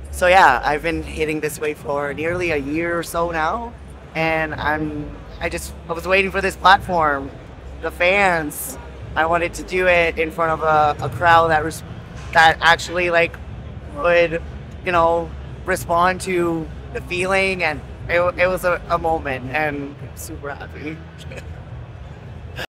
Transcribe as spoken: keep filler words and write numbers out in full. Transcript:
So yeah, I've been hitting this weight for nearly a year or so now, and I'm I just I was waiting for this platform, the fans. I wanted to do it in front of a, a crowd that res- that actually like would, you know, respond to the feeling, and it, wa- it was a, a moment, and I'm super happy.